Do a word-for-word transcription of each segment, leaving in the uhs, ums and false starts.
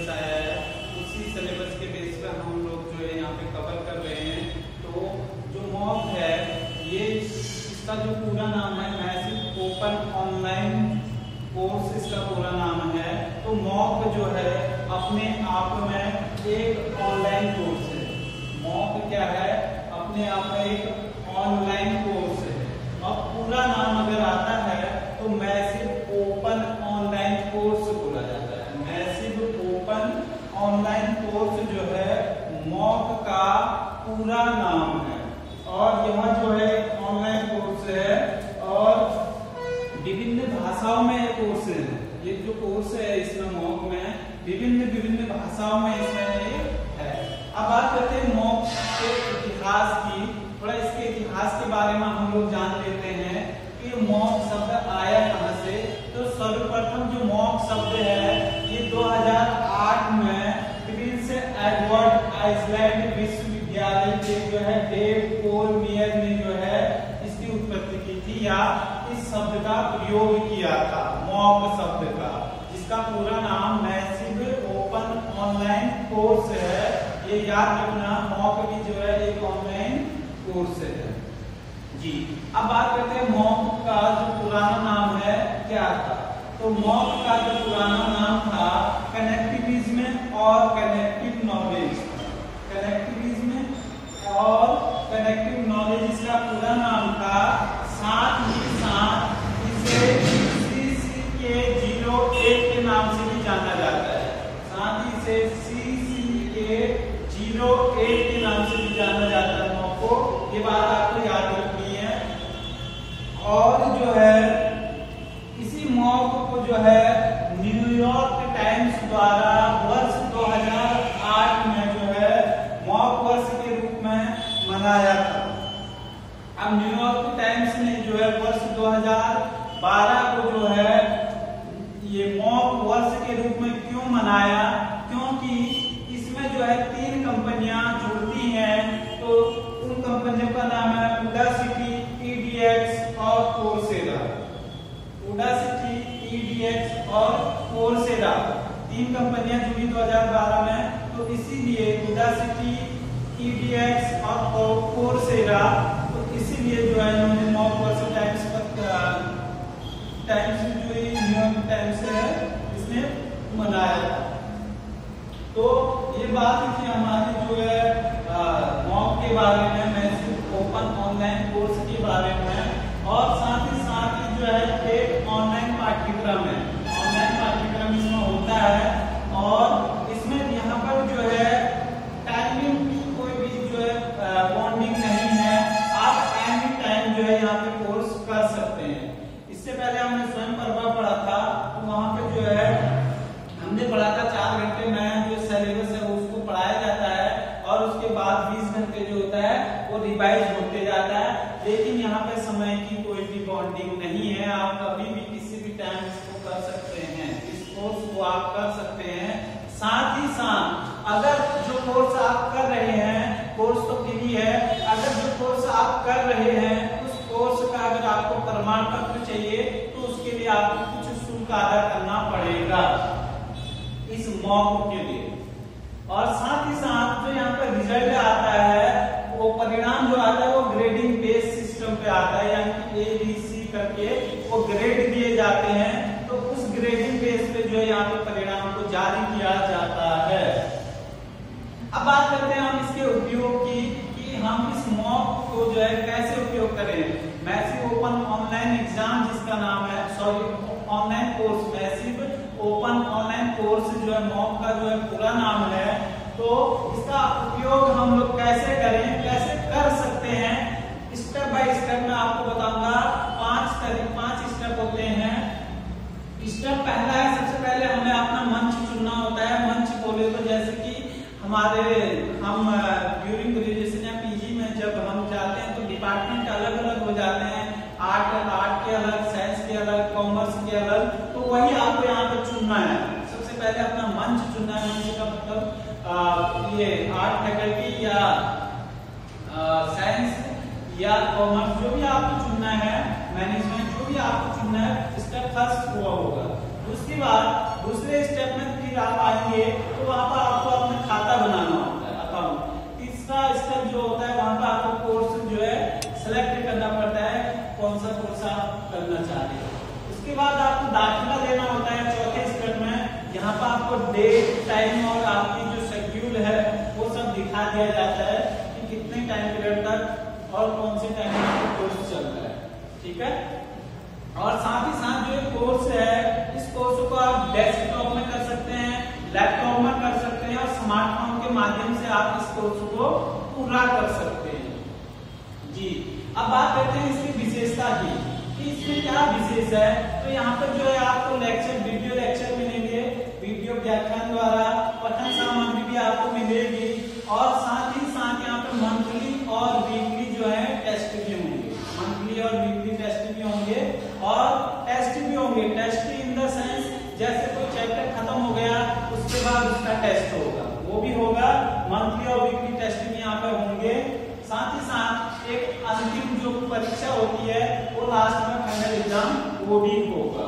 Syllabus आया है उसी सिलेबस के बेस पर हम लोग जो है यहाँ पे कवर कर रहे हैं। तो जो मॉक है ये इसका जो पूरा नाम है मैसिव ओपन ऑनलाइन कोर्स इसका पूरा नाम है। तो मॉक जो है अपने आप में एक ऑनलाइन कोर्स है। मॉक क्या है? अपने आप में एक ऑनलाइन कोर्स है। अब पूरा नाम अगर आता है तो मैसिव ओपन ऑनलाइन कोर्स बोला जाता है। मैसिव ओपन ऑनलाइन कोर्स जो है मॉक का पूरा नाम है। और यह जो है ऑनलाइन कोर्स है और विभिन्न भाषाओं में ये कोर्स है। ये जो कोर्स है इसमें मॉक में विभिन्न विभिन्न भाषाओं में इसमें ये है। अब बात करते हैं मॉक के इतिहास की। थोड़ा इसके इतिहास के बारे में हम लोग जान लेते हैं कि मॉक शब्द आया कहां से। तो सर्वप्रथम जो मॉक शब्द है ये दो हज़ार आठ में प्रिंस एडवर्ड आइसलैंड विश्वविद्यालय के जो है डेव कोलमेयर ने जो है इसकी उत्पत्ति की थी या इस शब्द का प्रयोग किया था मॉक शब्द का, जिसका पूरा नाम मैसिव ओपन ऑनलाइन कोर्स है। ये याद रखना मॉक भी जो है एक ऑनलाइन कोर्स है जी। अब बात करते हैं मॉक का जो पुराना नाम है क्या था। तो मॉक का जो पुराना नाम था कनेक्टिविज्म और कनेक्टिव नॉलेज। कनेक्टिविज्म और कनेक्टिव नॉलेज इसका पूरा नाम था। साथ ही साथ इसे सी सी के जीरो एट के नाम से भी जाना जाता है। साथ ही इसे सी सी के जीरो एट के नाम से भी जाना जाता है मॉक को। ये बात आपको याद रखनी है। और जो है इसी मॉक को जो है न्यूयॉर्क टाइम्स द्वारा वर्ष दो हज़ार आठ में जो है मॉक वर्ष के रूप में मनाया था। अब न्यूयॉर्क टाइम्स ने जो है वर्ष दो हज़ार बारह को जो है ये मॉक वर्ष के रूप में क्यों मनाया? क्योंकि इसमें जो है तीन कंपनियां जुड़ती हैं। तो उन कंपनियों का नाम है उडासिटी, ईडीएक्स और कोर्सेरा। उडासिटी, ईडीएक्स और कोर्सेरा तीन कंपनियां जुड़ी दो हज़ार बारह में। तो इसीलिए उडासिटी, ईडीएक्स और कोर्सेरा, तो इसीलिए जो है इन्होंने मॉक वर्ष टाइम्स टाइम्स जो न्यूयॉर्क टाइम्स है इसने मनाया। तो ये बात थी हमारी जो है मॉक के बारे में, मैसिव ओपन ऑनलाइन कोर्स के बारे में। और साथ ही साथ ही जो है एक ऑनलाइन पाठ्यक्रम है। ऑनलाइन पाठ्यक्रम इसमें होता है और इसमें यहाँ पर जो है टाइमिंग की कोई भी जो है बॉन्डिंग नहीं है। आप एनी टाइम जो है यहाँ पे कोर्स कर सकते हैं। इससे पहले हमने स्वयं प्रभा पढ़ा था तो वहाँ पे जो है हमने पढ़ा था चार घंटे में जो सिलेबस है उसको पढ़ाया जाता है और उसके बाद बीस घंटे जो होता है वो रिवाइज होते जाता है। लेकिन यहाँ पे समय की कोई भी बॉन्डिंग नहीं है। आप कभी भी किसी भी टाइम इसको कर सकते हैं। इस कोर्स को आप कर सकते हैं। साथ ही साथ अगर जो कोर्स आप कर रहे हैं, कोर्स तो फ्री है, अगर जो कोर्स आप कर रहे हैं उस कोर्स का अगर आपको प्रमाण पत्र चाहिए तो उसके लिए आपको कुछ शुल्क अदा करना पड़ेगा इस मॉक के लिए। और साथ ही साथ जो यहाँ पर रिजल्ट आता है वो परिणाम जो आता है वो ग्रेडिंग बेस सिस्टम पे आता है, यानी कि ए बी सी करके वो ग्रेड दिए जाते हैं। तो उस ग्रेडिंग बेस पे जो है यहाँ पे परिणाम को जारी किया जाता है। अब बात करते हैं हम इसके उपयोग की कि हम इस मॉक को जो है कैसे उपयोग करें। मैसिव ओपन ऑनलाइन एग्जाम जिसका नाम है, sorry online course, massive open online course जो है मॉक का जो है पूरा नाम है। तो इसका उपयोग हम लोग कैसे करें, कैसे कर सकते हैं, स्टेप बाय स्टेप मैं आपको बताऊंगा। पांच तरीके, पांच स्टेप होते हैं। स्टेप पहला है, सबसे पहले हमें अपना मंच चुनना होता है। मंच बोले तो जैसे कि हमारे हम ड्यूरिंग ग्रेजुएशन या पीजी में जब हम जाते हैं तो डिपार्टमेंट अलग अलग हो जाते हैं। आर्ट आर्ट के अलग, साइंस के अलग, कॉमर्स के अलग। तो वही आपको यहाँ पे चुनना है। सबसे पहले अपना मंच चुनना है। मंच का मतलब ये आर्ट फैकल्टी या साइंस या कॉमर्स जो भी आपको चुनना है, मैनेजमेंट जो भी आपको चुनना है, स्टेप फर्स्ट हुआ होगा। उसके बाद दूसरे स्टेप में फिर आप आएंगे तो वहाँ पर आपको अपना खाता बनाना होता है, अकाउंट। तीसरा स्टेप जो होता है वहाँ पर आपको कोर्स जो है सिलेक्ट करना पड़ता है, कौन सा कोर्स आप करना चाह रहे हैं। उसके बाद आपको दाखिला देना होता है चौथे स्टेप में। यहाँ पर आपको डेट, टाइम और आपकी जो शेड्यूल है वो सब दिखा दिया जाता है कि कितने टाइम पीरियड तक और कौन से टाइम में कोर्स चल रहा है, ठीक है। और साथ ही साथ जो कोर्स है, इस कोर्स को आप डेस्कटॉप में कर सकते हैं, लैपटॉप में कर सकते हैं और स्मार्टफोन के माध्यम से आप इस कोर्स को पूरा कर सकते हैं जी। अब बात करते हैं इसकी विशेषता की कि इसमें क्या विशेष है। तो यहाँ पर जो है आपको लेक्चर, वीडियो लेक्चर मिलेंगे, वीडियो व्याख्यान द्वारा पठन सामग्री भी आपको मिलेगी और साथ ही साथ यहाँ पे मंथली और वीकली जो है टेस्ट भी होंगे, मंथली और वीकली टेस्ट भी होंगे और टेस्ट भी होंगे। टेस्ट इन द सेंस जैसे कोई चैप्टर खत्म हो गया उसके बाद उसका टेस्ट होगा, वो भी होगा, मंथली और वीकली टेस्ट भी यहाँ पे होंगे। साथ ही साथ एक अंतिम जो परीक्षा होती है वो लास्ट में फाइनल एग्जाम वो भी होगा।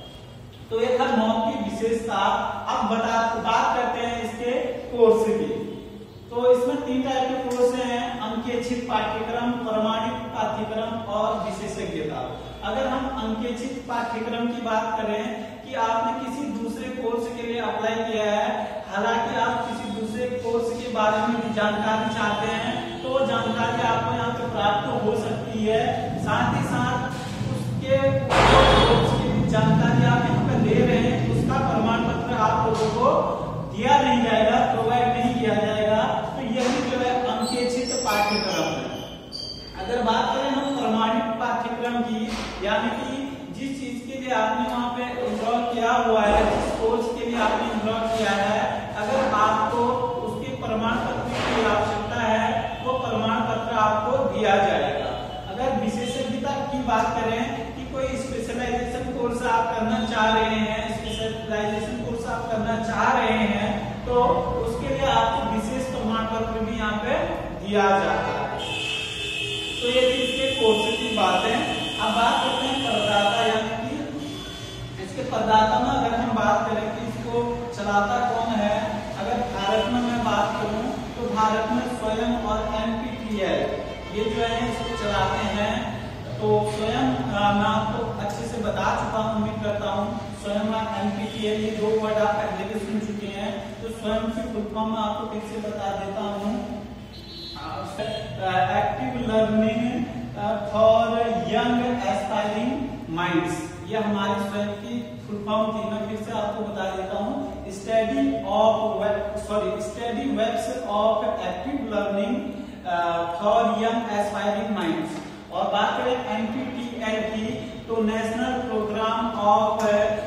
तो ये था मॉक की विशेषता। अब बता बात करते हैं इसके कोर्स की। तो इसमें तीन टाइप के कोर्स हैं, अंकेक्षित पाठ्यक्रम, प्रमाणित पाठ्यक्रम और विशेषज्ञता। अगर हम अंकेक्षित पाठ्यक्रम की बात करें कि आपने किसी दूसरे कोर्स के लिए अप्लाई किया है, हालांकि आप किसी दूसरे कोर्स के बारे में भी जानकारी चाहते हैं तो जानकारी आपको यहाँ पे प्राप्त हो सकती है। साथ ही साथ उसके कोर्स की जानकारी आप यहाँ पे ले रहे हैं, उसका प्रमाण पत्र आप लोगों को दिया नहीं जाएगा, प्रोवाइड नहीं किया जाएगा। तो यही जो है अंकेक्षित पाठ्यक्रम है। अगर बात करें हम प्रमाणित पाठ्यक्रम की, यानी कि जिस चीज के लिए आपने वहाँ पे एनरोल किया हुआ है, जिस कोर्स के लिए आपने एनरोल किया है, अगर आपको उसके प्रमाण पत्र की आवश्यकता है वो प्रमाण पत्र आपको दिया जाएगा। अगर विशेषज्ञता की बात करें कि कोई स्पेशलाइजेशन कोर्स आप करना चाह रहे हैं, स्पेशलाइजेशन कोर्स आप करना चाह रहे हैं तो उसके लिए आपको विशेष प्रमाण पत्र भी यहाँ पे दिया जाता है। तो ये थी इसके कोर्स की बात है। अब बात करते हैं प्रदाता, यानी कि इसके प्रदाता में अगर हम बात करें कि इसको चलाता कौन है, अगर भारत में मैं बात करूं तो भारत में स्वयं और N P T E L ये जो है इसको चलाते हैं। तो स्वयं मैं आपको अच्छे से बता चुका हूं, उम्मीद करता हूं। स्वयं और N P T E L ये दो वर्ड आप पहले भी सुन चुके हैं। तो स्वयं की फुल फॉर्म मैं आपको फिर से बता देता हूँ, active learning for young aspiring minds, ये हमारी स्वयं की फुल फॉर्म थी। मैं फिर से आपको बता देता हूँ, study of sorry study webs of active learning for young aspiring minds. और बात करें N P T E L की तो national programme of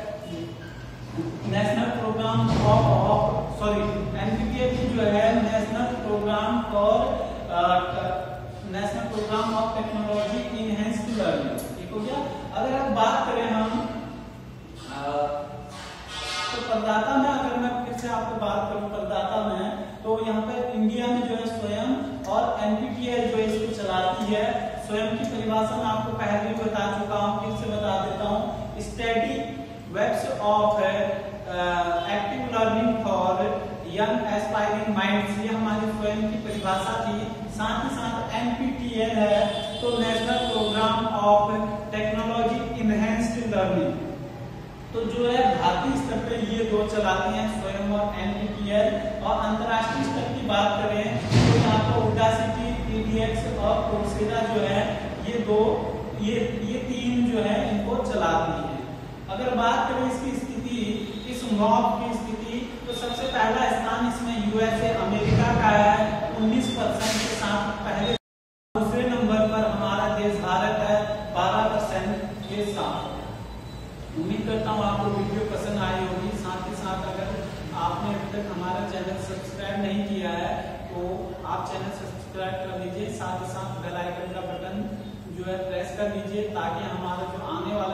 national programme of sorry N P T E L की जो है national programme for national programme of technology enhanced learning, ठीक हो गया। अगर आप बात करें हम आ, तो प्रदाता में, अगर मैं फिर से आपको बात करूं प्रदाता में, तो यहाँ पे इंडिया में जो है स्वयं और N P T E L जो इसको चलाती है। स्वयं की परिभाषा मैं आपको पहले भी बता चुका हूँ, फिर से बता देता हूँ, study webs of active learning for young aspiring minds, ये हमारी स्वयं की परिभाषा थी। साथ ही साथ N P T E L है तो national programme of technology enhanced learning. तो जो है भारतीय स्तर पे ये दो चलाती हैं, स्वयं और N P T E L. और अंतर्राष्ट्रीय स्तर की बात करें तो यहाँ पर उडासिटी, ई डी एक्स और कोर्सेरा जो है ये दो ये ये तीन जो है इनको चलाती है। अगर बात करें इसकी स्थिति, इस मॉक की स्थिति, तो सबसे पहला स्थान इसमें यूएसए अमेरिका का है उन्नीस परसेंट के साथ पहले। दूसरे नंबर पर हमारा देश भारत है बारह परसेंट के साथ। उम्मीद करता हूँ आपको वीडियो पसंद आई होगी। साथ ही साथ अगर आपने अभी तक हमारा चैनल सब्सक्राइब नहीं किया है तो आप चैनल सब्सक्राइब कर लीजिए, साथ ही साथ बेल आइकन का बटन जो है प्रेस कर लीजिए ताकि हमारा जो आने वाला